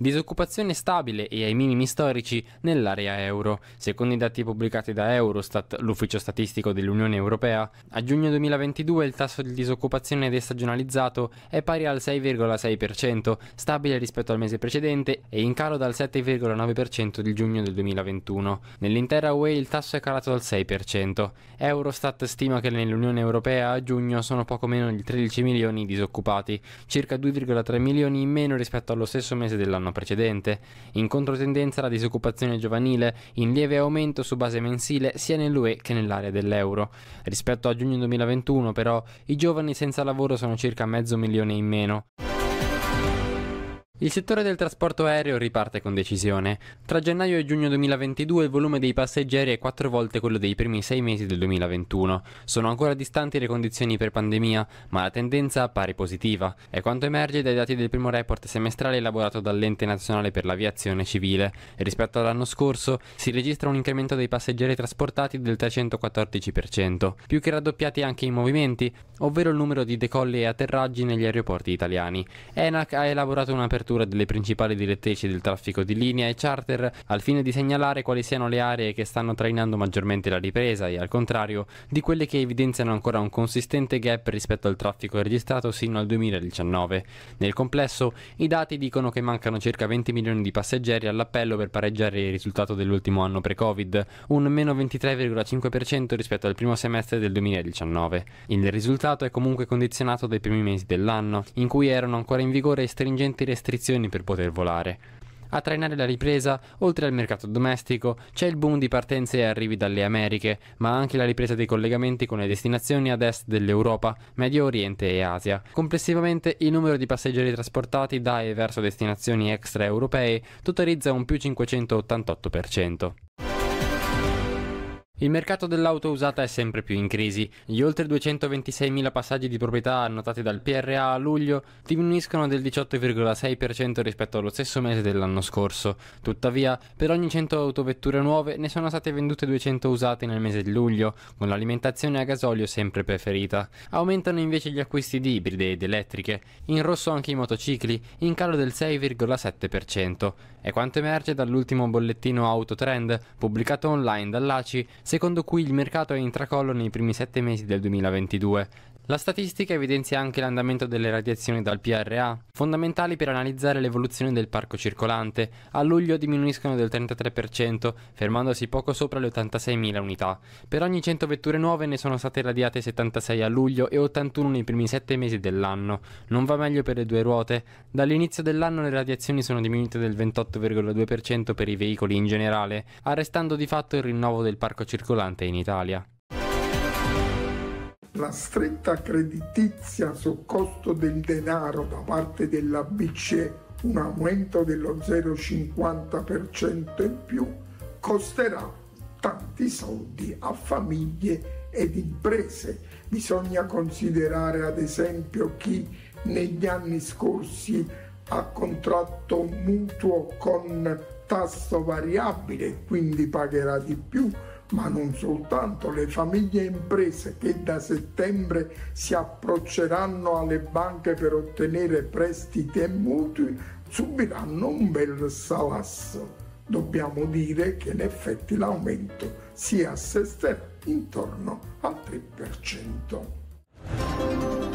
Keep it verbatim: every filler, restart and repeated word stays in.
Disoccupazione stabile e ai minimi storici nell'area euro. Secondo i dati pubblicati da Eurostat, l'ufficio statistico dell'Unione Europea, a giugno duemilaventidue il tasso di disoccupazione destagionalizzato è pari al sei virgola sei per cento, stabile rispetto al mese precedente e in calo dal sette virgola nove per cento di giugno del duemilaventuno. Nell'intera U E il tasso è calato al sei per cento. Eurostat stima che nell'Unione Europea a giugno sono poco meno di tredici milioni di disoccupati, circa due virgola tre milioni in meno rispetto allo stesso mese dell'anno precedente. In controtendenza la disoccupazione giovanile, in lieve aumento su base mensile sia nell'U E che nell'area dell'euro. Rispetto a giugno duemilaventuno, però, i giovani senza lavoro sono circa mezzo milione in meno. Il settore del trasporto aereo riparte con decisione. Tra gennaio e giugno duemilaventidue il volume dei passeggeri è quattro volte quello dei primi sei mesi del duemilaventuno. Sono ancora distanti le condizioni pre-pandemia, ma la tendenza appare positiva. È quanto emerge dai dati del primo report semestrale elaborato dall'Ente Nazionale per l'Aviazione Civile. Rispetto all'anno scorso si registra un incremento dei passeggeri trasportati del trecentoquattordici per cento, più che raddoppiati anche i movimenti, ovvero il numero di decolli e atterraggi negli aeroporti italiani. ENAC ha elaborato un'apertura delle principali direttrici del traffico di linea e charter al fine di segnalare quali siano le aree che stanno trainando maggiormente la ripresa e, al contrario, di quelle che evidenziano ancora un consistente gap rispetto al traffico registrato sino al duemiladiciannove. Nel complesso, i dati dicono che mancano circa venti milioni di passeggeri all'appello per pareggiare il risultato dell'ultimo anno pre-Covid, un meno ventitré virgola cinque per cento rispetto al primo semestre del duemiladiciannove. Il risultato è comunque condizionato dai primi mesi dell'anno, in cui erano ancora in vigore stringenti restrizioni per poter volare. A trainare la ripresa, oltre al mercato domestico, c'è il boom di partenze e arrivi dalle Americhe, ma anche la ripresa dei collegamenti con le destinazioni ad est dell'Europa, Medio Oriente e Asia. Complessivamente, il numero di passeggeri trasportati da e verso destinazioni extraeuropee totalizza un più cinquecentottantotto per cento. Il mercato dell'auto usata è sempre più in crisi. Gli oltre duecentoventiseimila passaggi di proprietà annotati dal P R A a luglio diminuiscono del diciotto virgola sei per cento rispetto allo stesso mese dell'anno scorso. Tuttavia, per ogni cento autovetture nuove ne sono state vendute duecento usate nel mese di luglio, con l'alimentazione a gasolio sempre preferita. Aumentano invece gli acquisti di ibride ed elettriche, in rosso anche i motocicli, in calo del sei virgola sette per cento. È quanto emerge dall'ultimo bollettino Autotrend, pubblicato online dall'A C I, secondo cui il mercato è in tracollo nei primi sette mesi del duemilaventidue. La statistica evidenzia anche l'andamento delle radiazioni dal P R A, fondamentali per analizzare l'evoluzione del parco circolante. A luglio diminuiscono del trentatré per cento, fermandosi poco sopra le ottantaseimila unità. Per ogni cento vetture nuove ne sono state radiate settantasei a luglio e ottantuno nei primi sette mesi dell'anno. Non va meglio per le due ruote. Dall'inizio dell'anno le radiazioni sono diminuite del ventotto virgola due per cento per i veicoli in generale, arrestando di fatto il rinnovo del parco circolante in Italia. La stretta creditizia sul costo del denaro da parte della B C E, un aumento dello zero virgola cinquanta per cento in più, costerà tanti soldi a famiglie ed imprese. Bisogna considerare ad esempio chi negli anni scorsi ha contratto un mutuo con tasso variabile, quindi pagherà di più, ma non soltanto. Le famiglie e imprese che da settembre si approcceranno alle banche per ottenere prestiti e mutui subiranno un bel salasso. Dobbiamo dire che in effetti l'aumento si assesterà intorno al tre per cento.